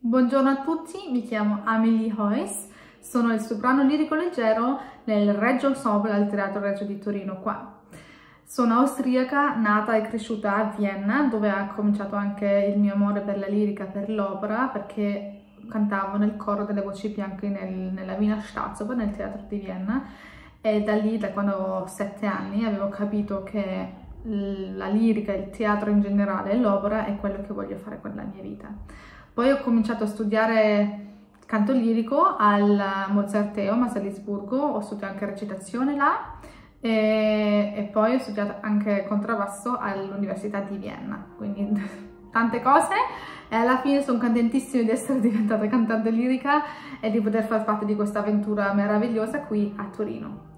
Buongiorno a tutti, mi chiamo Amélie Heuss, sono il soprano lirico leggero nel Regio Ensemble al Teatro Regio di Torino qua. Sono austriaca, nata e cresciuta a Vienna, dove ha cominciato anche il mio amore per la lirica, per l'opera, perché cantavo nel coro delle voci bianche nella Wiener Staatsoper, nel teatro di Vienna, e da lì, da quando avevo 7 anni, avevo capito che la lirica, il teatro in generale e l'opera è quello che voglio fare con la mia vita. Poi ho cominciato a studiare canto lirico al Mozarteum a Salisburgo, ho studiato anche recitazione là e poi ho studiato anche contrabbasso all'Università di Vienna, quindi tante cose e alla fine sono contentissima di essere diventata cantante lirica e di poter far parte di questa avventura meravigliosa qui a Torino.